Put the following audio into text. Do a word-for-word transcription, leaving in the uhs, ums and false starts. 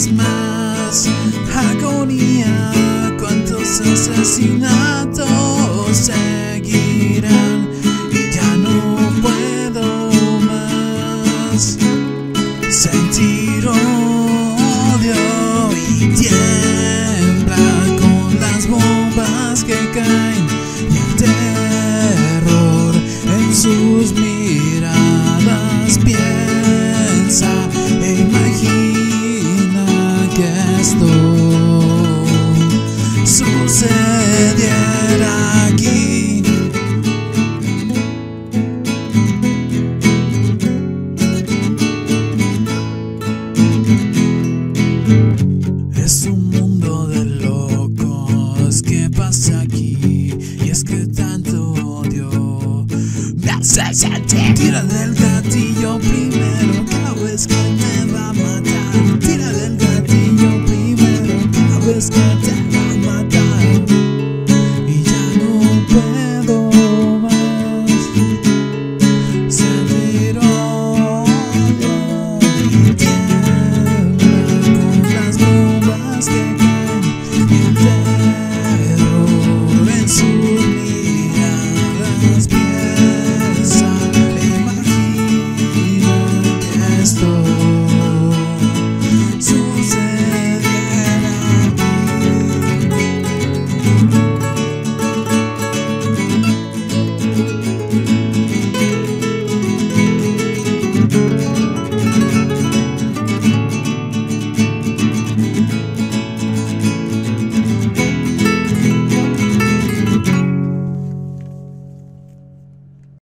vez más. Agonía, cuantos asesinatos seguirán y ya no puedo más. Sentir odio y tiembla con las bombas que caen y el terror en sus miradas. Piensa e imagina que esto sucediera aquí. Es un mundo de locos que pasa aquí, y es que tanto odio me hace sentir. Tira del gatillo primero, cada vez que te va a matar. Tira del gatillo primero, cada vez que te